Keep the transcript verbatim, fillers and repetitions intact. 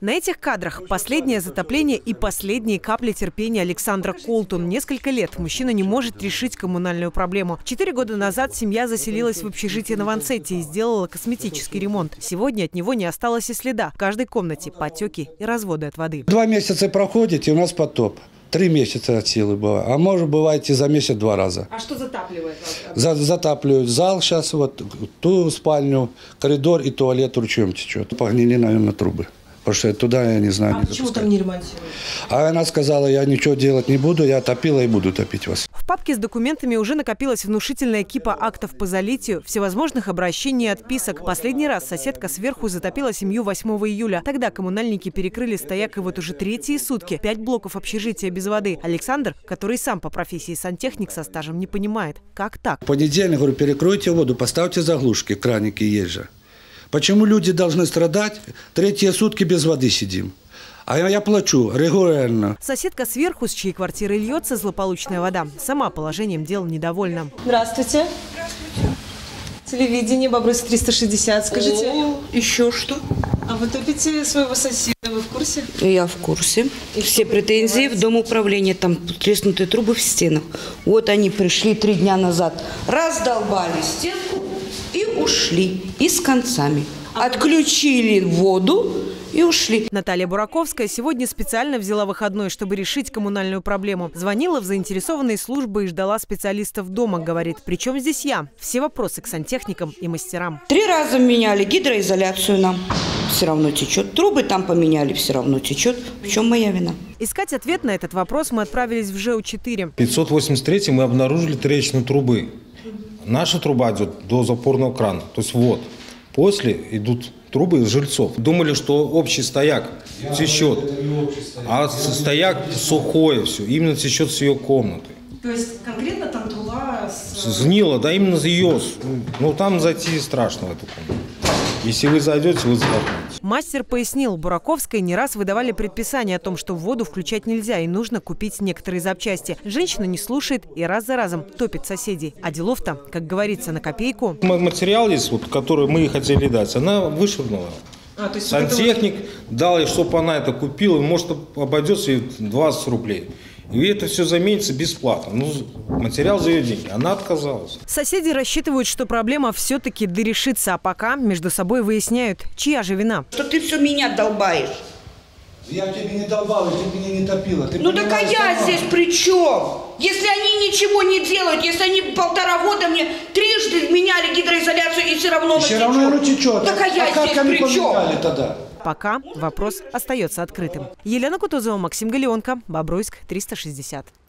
На этих кадрах последнее затопление и последние капли терпения Александра Колтун. Несколько лет мужчина не может решить коммунальную проблему. Четыре года назад семья заселилась в общежитие на Вансете и сделала косметический ремонт. Сегодня от него не осталось и следа. В каждой комнате потеки и разводы от воды. Два месяца проходит, и у нас потоп. Три месяца от силы было. А может, бывает и за месяц два раза. А что затапливает? За, затапливают зал сейчас, вот ту спальню, коридор и туалет ручьем течет. Погнили, наверное, трубы. Потому что туда, я не знаю, а не почему запускать. Там не ремонтируют? А она сказала, я ничего делать не буду, я топила и буду топить вас. В папке с документами уже накопилась внушительная кипа актов по залитию, всевозможных обращений и отписок. Последний раз соседка сверху затопила семью восьмого июля. Тогда коммунальники перекрыли стояк, и вот уже третьи сутки пять блоков общежития без воды. Александр, который сам по профессии сантехник со стажем, не понимает, как так. В понедельник, говорю, перекройте воду, поставьте заглушки, краники есть же. Почему люди должны страдать? Третьи сутки без воды сидим. А я плачу регулярно. Соседка сверху, с чьей квартиры льется злополучная вода, сама положением дел недовольна. Здравствуйте. Здравствуйте. Телевидение, Бобруйск триста шестьдесят. Скажите. О, еще что? А вы топите своего соседа? Вы в курсе? Я в курсе. И все претензии в дом управления. Там треснутые трубы в стенах. Вот они пришли три дня назад. Раздолбали стенку и ушли. И с концами. Отключили воду и ушли. Наталья Бураковская сегодня специально взяла выходной, чтобы решить коммунальную проблему. Звонила в заинтересованные службы и ждала специалистов дома, говорит. Причем здесь я? Все вопросы к сантехникам и мастерам. Три раза меняли гидроизоляцию нам. Все равно течет. Трубы там поменяли, все равно течет. В чем моя вина? Искать ответ на этот вопрос мы отправились в ЖЭУ четыре. В пятьсот восемьдесят третьем мы обнаружили трещину трубы. Наша труба идет до запорного крана, то есть вот. После идут трубы из жильцов. Думали, что общий стояк течет, а стояк сухое все, именно течет с ее комнаты. То есть конкретно там труба с... Сгнила, да именно с ее. Ну там зайти страшно в эту комнату. Если вы зайдете, вы задохнете. Мастер пояснил, Бураковской не раз выдавали предписание о том, что воду включать нельзя и нужно купить некоторые запчасти. Женщина не слушает и раз за разом топит соседей. А делов-то, как говорится, на копейку. Материал есть, вот, который мы хотели дать, она вышвырнула. А, то есть сантехник вот... дал ей, чтобы она это купила, может обойдется ей двадцать рублей. И это все заменится бесплатно. Ну, материал за ее деньги. Она отказалась. Соседи рассчитывают, что проблема все-таки дорешится, а пока между собой выясняют, чья же вина. Что ты все меня долбаешь? Я тебе не долбал, я тебе не топила. Ты ну так а я сама здесь при чем? Если они ничего не делают, если они полтора года мне трижды меняли гидроизоляцию и все равно все равно оно течет. Так а я а здесь при чем? Тогда? Пока вопрос остается открытым. Елена Кутузова, Максим Галеонко, Бобруйск триста шестьдесят.